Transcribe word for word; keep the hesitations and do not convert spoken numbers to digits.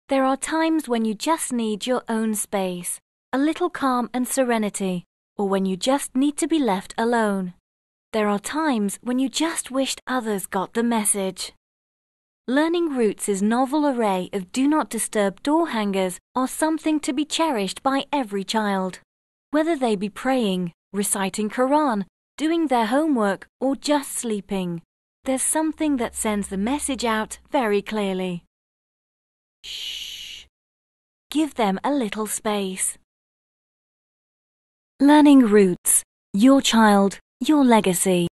There are times when you just need your own space, a little calm and serenity, or when you just need to be left alone. There are times when you just wished others got the message. Learning Roots' novel array of do not disturb door hangers are something to be cherished by every child. Whether they be praying, reciting Quran, doing their homework, or just sleeping, there's something that sends the message out very clearly. Shh. Give them a little space. Learning Roots. Your child, your legacy.